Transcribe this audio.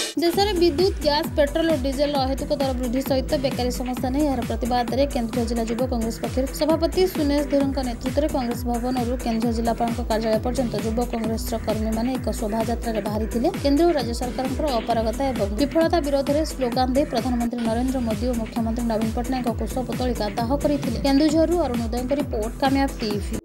देश में विद्युत गैस पेट्रोल और डीजेल अहेतुक दर वृद्धि सहित बेकारी समस्या नहीं यार प्रतिवाद में केन्दुझर जिला युव कांग्रेस पक्ष सभापति सुनेश धीर नेतृत्व में कांग्रेस भवन और केन्दुझर जिलापाल कार्यालय पर्यंत युव कांग्रेस कर्मी मैंने एक शोभायात्रा बाहरी केन्द्र और राज्य सरकार अपारगता और विफलता विरोध में स्लोगान दे प्रधानमंत्री नरेंद्र मोदी और मुख्यमंत्री नवीन पट्टनायक कुशपुतलिका दाह करते केन्दुझर अरुण उदय रिपोर्ट कामयाब टीवी।